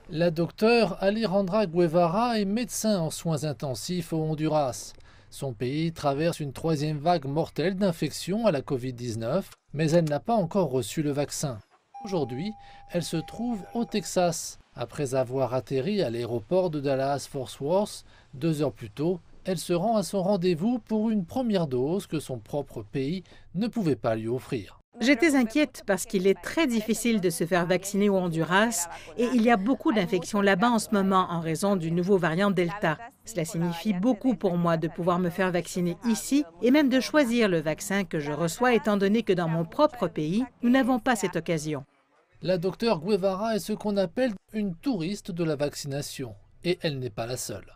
La docteure Alejandra Guevara est médecin en soins intensifs au Honduras. Son pays traverse une troisième vague mortelle d'infection à la Covid-19, mais elle n'a pas encore reçu le vaccin. Aujourd'hui, elle se trouve au Texas. Après avoir atterri à l'aéroport de Dallas-Fort Worth 2 heures plus tôt, elle se rend à son rendez-vous pour une première dose que son propre pays ne pouvait pas lui offrir. J'étais inquiète parce qu'il est très difficile de se faire vacciner au Honduras et il y a beaucoup d'infections là-bas en ce moment en raison du nouveau variant Delta. Cela signifie beaucoup pour moi de pouvoir me faire vacciner ici et même de choisir le vaccin que je reçois étant donné que dans mon propre pays, nous n'avons pas cette occasion. La docteure Guevara est ce qu'on appelle une touriste de la vaccination, et elle n'est pas la seule.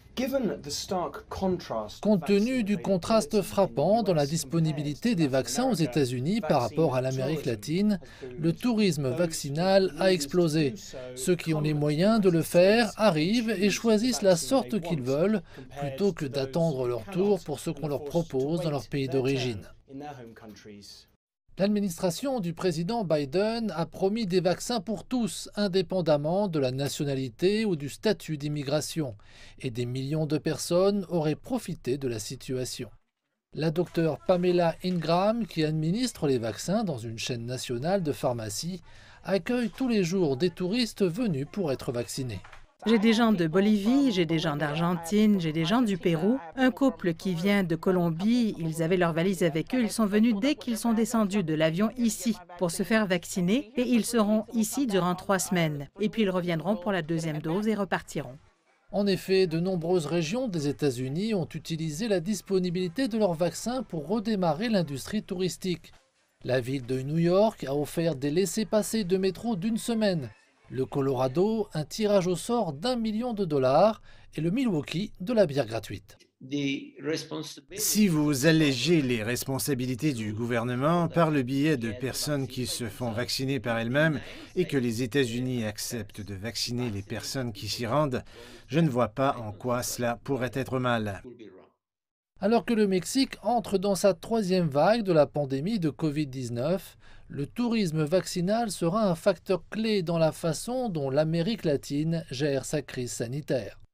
Compte tenu du contraste frappant dans la disponibilité des vaccins aux États-Unis par rapport à l'Amérique latine, le tourisme vaccinal a explosé. Ceux qui ont les moyens de le faire arrivent et choisissent la sorte qu'ils veulent, plutôt que d'attendre leur tour pour ce qu'on leur propose dans leur pays d'origine. L'administration du président Biden a promis des vaccins pour tous, indépendamment de la nationalité ou du statut d'immigration, et des millions de personnes auraient profité de la situation. La docteure Pamela Ingram, qui administre les vaccins dans une chaîne nationale de pharmacie, accueille tous les jours des touristes venus pour être vaccinés. J'ai des gens de Bolivie, j'ai des gens d'Argentine, j'ai des gens du Pérou. Un couple qui vient de Colombie, ils avaient leurs valises avec eux. Ils sont venus dès qu'ils sont descendus de l'avion ici pour se faire vacciner et ils seront ici durant 3 semaines. Et puis ils reviendront pour la deuxième dose et repartiront. En effet, de nombreuses régions des États-Unis ont utilisé la disponibilité de leurs vaccins pour redémarrer l'industrie touristique. La ville de New York a offert des laissez-passer de métro d'1 semaine. Le Colorado, un tirage au sort d'1 million de dollars et le Milwaukee, de la bière gratuite. Si vous allégez les responsabilités du gouvernement par le biais de personnes qui se font vacciner par elles-mêmes et que les États-Unis acceptent de vacciner les personnes qui s'y rendent, je ne vois pas en quoi cela pourrait être mal. Alors que le Mexique entre dans sa troisième vague de la pandémie de Covid-19, le tourisme vaccinal sera un facteur clé dans la façon dont l'Amérique latine gère sa crise sanitaire.